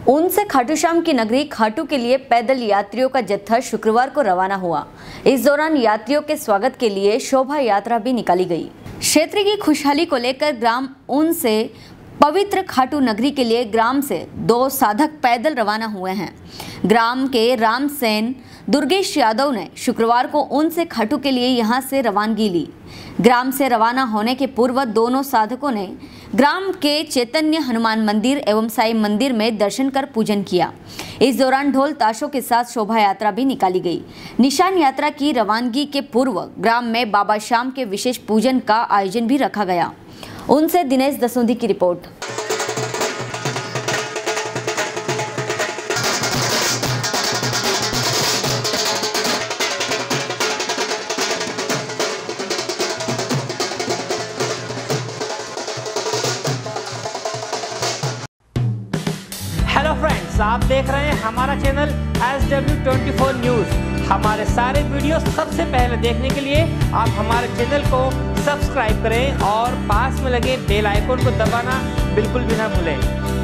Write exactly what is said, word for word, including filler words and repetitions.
ऊन से खाटू श्याम की नगरी खाटू के लिए पैदल यात्रियों का जत्था शुक्रवार को रवाना हुआ। इस दौरान यात्रियों के स्वागत के लिए शोभा यात्रा भी निकाली गई। क्षेत्र की खुशहाली को लेकर ग्राम ऊन से पवित्र खाटू नगरी के लिए ग्राम से दो साधक पैदल रवाना हुए हैं। ग्राम के रामसेन दुर्गेश यादव ने शुक्रवार को ऊन से खाटू के लिए यहां से रवानगी ली। ग्राम से रवाना होने के पूर्व दोनों साधकों ने ग्राम के चैतन्य हनुमान मंदिर एवं साई मंदिर में दर्शन कर पूजन किया। इस दौरान ढोल ताशों के साथ शोभा यात्रा भी निकाली गई। निशान यात्रा की रवानगी के पूर्व ग्राम में बाबा श्याम के विशेष पूजन का आयोजन भी रखा गया। उनसे दिनेश दसोंधी की रिपोर्ट। हेलो फ्रेंड्स, आप देख रहे हैं हमारा channel S W twenty four news. हमारे सारे वीडियो सबसे पहले देखने के लिए आप हमारे चैनल को सब्सक्राइब करें और पास में लगे बेल आइकन को दबाना बिल्कुल भी ना भूलें।